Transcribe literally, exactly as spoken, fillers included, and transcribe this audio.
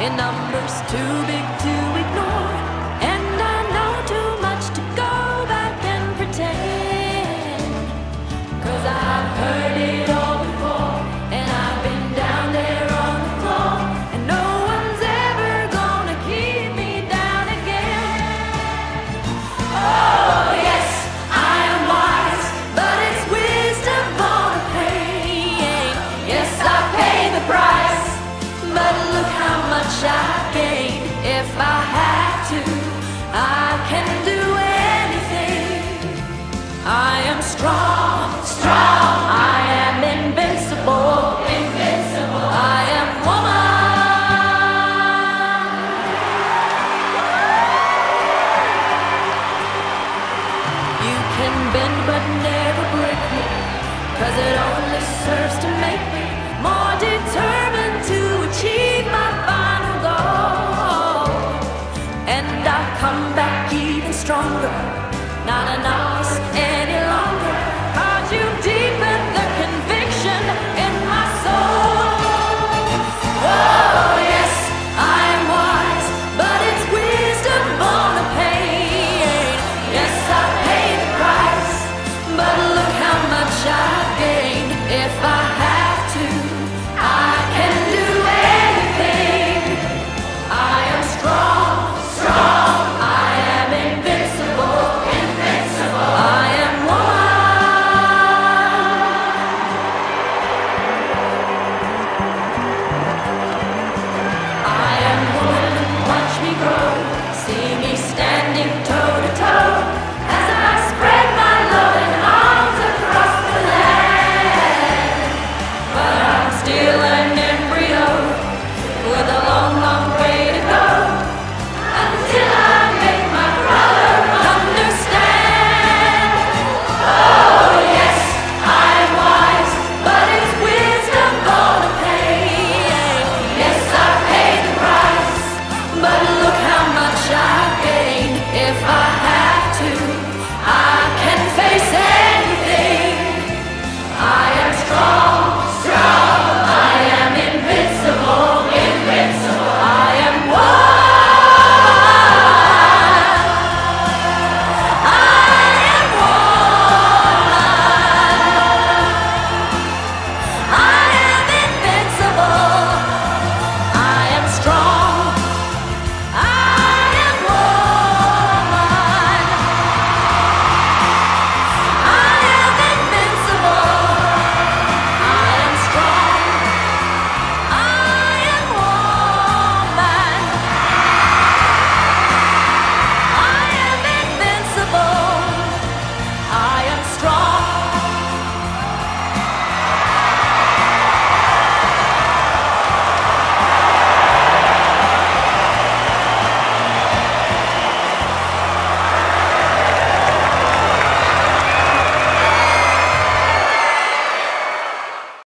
in numbers too big to ignore. And I know too much to go back and pretend, 'cause I've heard it all before, and I've been down there on the floor, and no one's ever gonna keep me down again. Oh yes, I am wise, but it's wisdom on a pain. Yes, I pay the price, but look how much I gain. If I had to, I can do anything. I am strong, strong. I am invincible, invincible. I am woman. You can bend but never break me, 'cause it only serves to make me more determined to achieve my final goal. And I come back even stronger, not an office